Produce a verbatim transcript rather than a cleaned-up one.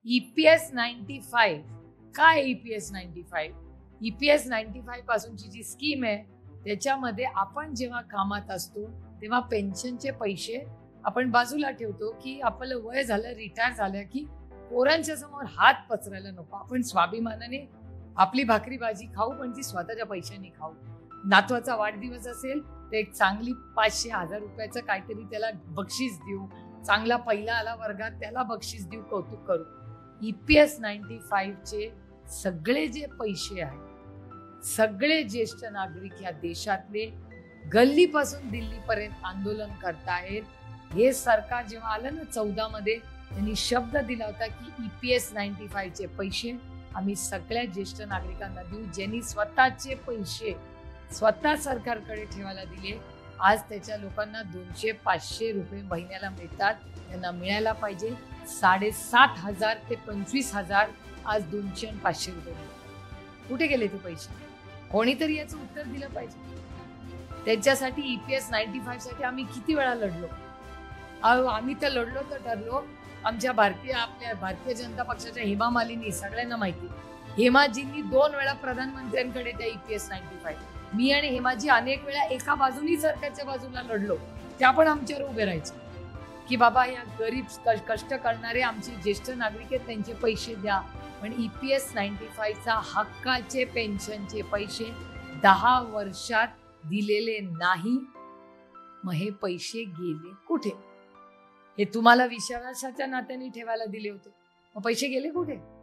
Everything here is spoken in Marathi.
ईपीएस नाईन्टी फाईव्ह काय EPS ninety five EPS ninety five पासूनची जी स्कीम आहे त्याच्यामध्ये आपण जेव्हा कामात असतो तेव्हा पेन्शनचे पैसे आपण बाजूला ठेवतो की आपलं वय झालं, रिटायर झालं की पोरांच्या समोर हात पसरायला नको, आपण स्वाभिमानाने आपली भाकरी भाजी खाऊ, पण ती स्वतःच्या पैशाने खाऊ. नातवाचा वाढदिवस असेल तर एक चांगली पाचशे हजार रुपयाचं काहीतरी त्याला बक्षीस देऊ, चांगला पहिला आला वर्गात त्याला बक्षीस देऊ, कौतुक करू. ईपीएस नाईन्टी फाईव्ह चे सगळे जे पैसे आहेत, सगळे ज्येष्ठ नागरिक या देशातले गल्लीपासून दिल्लीपर्यंत आंदोलन करतायत. हे सरकार जेव्हा आलं ना चौदा मध्ये, त्यांनी शब्द दिला होता की ईपीएस नाईन्टी फाईव्ह चे पैसे आम्ही सगळ्या ज्येष्ठ नागरिकांना देऊ, ज्यांनी स्वतःचे पैसे स्वतः सरकारकडे ठेवायला दिले. आज त्याच्या लोकांना दोनशे पाचशे रुपये महिन्याला मिळतात, त्यांना मिळायला पाहिजे. साडेसात हजार ते पंचवीस हजार आज दोनशे आणि पाचशे रुपये मिळतात. कुठे गेले ते पैसे? कोणीतरी याचं उत्तर दिलं पाहिजे. त्यांच्यासाठी ईपीएस नाईन्टी फाईव्ह साठी आम्ही किती वेळा लढलो. आम्ही तर लढलो तर ठरलो. आमच्या भारतीय आपल्या भारतीय जनता पक्षाच्या हेमा मालिनी सगळ्यांना माहिती, हेमाजींनी दोन वेळा प्रधानमंत्र्यांकडे त्या ईपीएस नाईन्टी फाईव्ह, मी आणि हेमाजी अनेक वेळा एका बाजूनी सरकारच्या बाजूला लढलो. त्या पण आमच्यावर उभे राहायचे की बाबा या गरीब कष्ट करणारे आमचे ज्येष्ठ नागरिक आहेत, त्यांचे पैसे द्या. पण ईपीएस नाईन्टी फाईव्ह चा हक्काचे पेन्शनचे पैसे दहा वर्षात दिलेले नाही. मग हे पैसे गेले कुठे? हे तुम्हाला विश्वासाच्या नात्याने ठेवायला दिले होते, मग पैसे गेले कुठे?